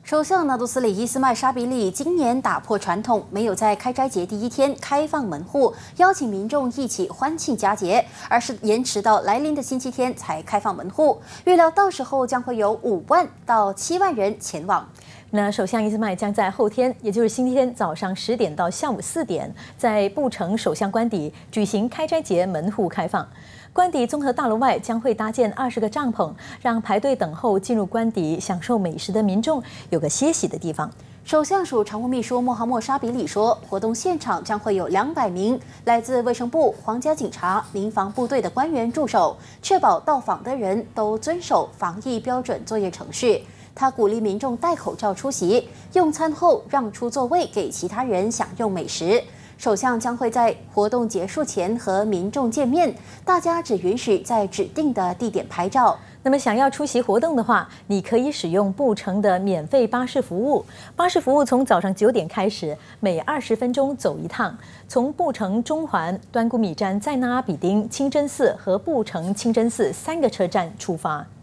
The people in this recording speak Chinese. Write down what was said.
首相纳杜斯里伊斯麦沙比里今年打破传统，没有在开斋节第一天开放门户，邀请民众一起欢庆佳节，而是延迟到来临的星期天才开放门户。预料到时候将会有5万到7万人前往。 那首相伊斯麦将在后天，也就是星期天早上10点到下午4点，在布城首相官邸举行开斋节门户开放。官邸综合大楼外将会搭建20个帐篷，让排队等候进入官邸享受美食的民众有个歇息的地方。 首相署常务秘书莫哈默沙比里说，活动现场将会有200名来自卫生部、皇家警察、民防部队的官员驻守，确保到访的人都遵守防疫标准作业程序。他鼓励民众戴口罩出席，用餐后让出座位给其他人享用美食。首相将会在活动结束前和民众见面，大家只允许在指定的地点拍照。 那么想要出席活动的话，你可以使用布城的免费巴士服务。巴士服务从早上9点开始，每20分钟走一趟，从布城中环、端古米站、在那阿比丁、清真寺和布城清真寺3个车站出发。